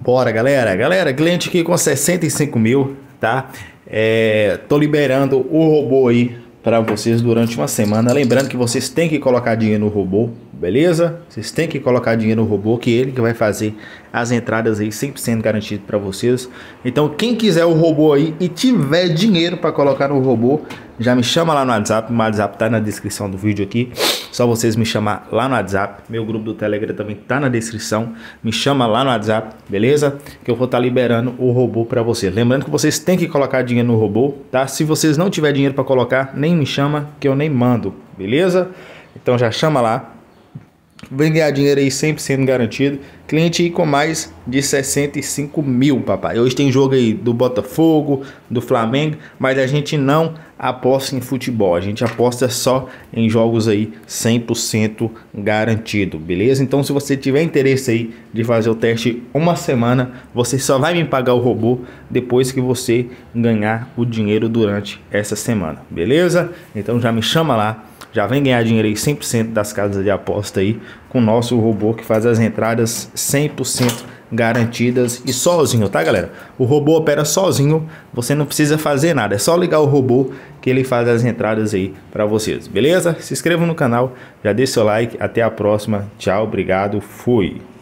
Bora, galera. Galera, cliente aqui com 65 mil, tá? Tô liberando o robô aí para vocês durante uma semana. Lembrando que vocês têm que colocar dinheiro no robô, beleza? Vocês têm que colocar dinheiro no robô, que ele que vai fazer as entradas aí 100% garantido para vocês. Então, quem quiser o robô aí e tiver dinheiro para colocar no robô, já me chama lá no WhatsApp. O WhatsApp tá na descrição do vídeo aqui. Só vocês me chamar lá no WhatsApp. Meu grupo do Telegram também tá na descrição. Me chama lá no WhatsApp, beleza? Que eu vou estar liberando o robô para vocês. Lembrando que vocês têm que colocar dinheiro no robô, tá? Se vocês não tiver dinheiro para colocar, nem me chama que eu nem mando, beleza? Então já chama lá. Vem ganhar dinheiro aí 100% garantido. Cliente aí com mais de 65 mil, papai. Hoje tem jogo aí do Botafogo, do Flamengo, mas a gente não aposta em futebol. A gente aposta só em jogos aí 100% garantido, beleza? Então se você tiver interesse aí de fazer o teste uma semana, você só vai me pagar o robô depois que você ganhar o dinheiro durante essa semana, beleza? Então já me chama lá. Já vem ganhar dinheiro aí 100% das casas de aposta aí com o nosso robô que faz as entradas 100% garantidas e sozinho, tá, galera? O robô opera sozinho, você não precisa fazer nada, é só ligar o robô que ele faz as entradas aí para vocês, beleza? Se inscreva no canal, já deixa seu like, até a próxima, tchau, obrigado, fui!